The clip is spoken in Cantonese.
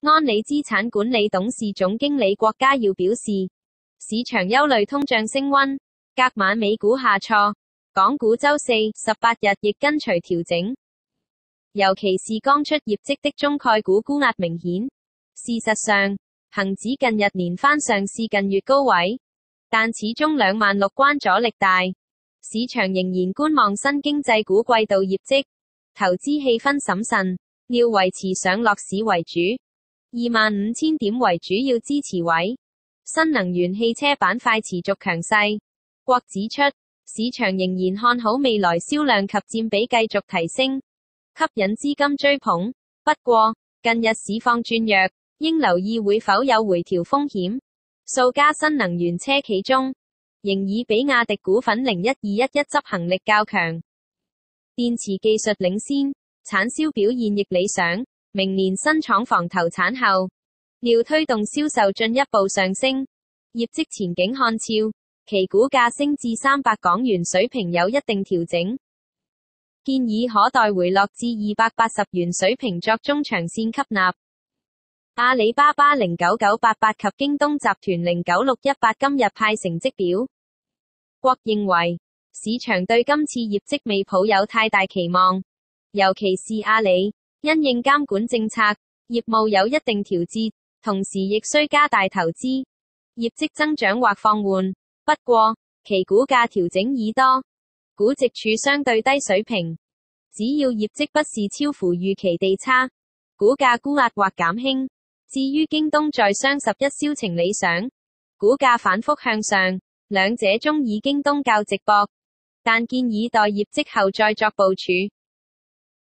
安理資產管理董事總經理郭家耀表示，市場憂慮通脹升溫，隔晚美股下挫，港股周四18日亦跟隨調整，尤其是剛出業績的中概股沽壓明顯。事實上，恒指近日連番上試近月高位，但始終26000關阻力大，市場仍然觀望新經濟股季度業績，投資氣氛審慎，要維持上落市為主，25000點為主要支持位。新能源汽車板塊持續強勢，郭指出，市場仍然看好未來銷量及佔比繼續提升，吸引資金追捧。不過，近日市況轉弱，應留意會否有回調風險。數家新能源車企中，仍以比亞迪股份0121執行力較強，電池技術領先，產銷表現亦理想。明年新廠房投產後，料推動銷售進一步上升，業績前景看俏，其股價升至300港元水平有一定調整，建議可待回落至280元水平作中長線吸納。阿里巴巴09988及京東集團09618今日派成績表。郭認為，市場對今次業績未抱有太大期望，尤其是阿里，因應監管政策，業務有一定調節，同時亦需加大投資，業績增長或放緩。不過，其股價調整已多，估值處相對低水平，只要業績不是超乎預期地差，股價沽壓或減輕。至於京東在雙11銷情理想，股價反覆向上，兩者中以京東較值博，但建議待業績後再作部署。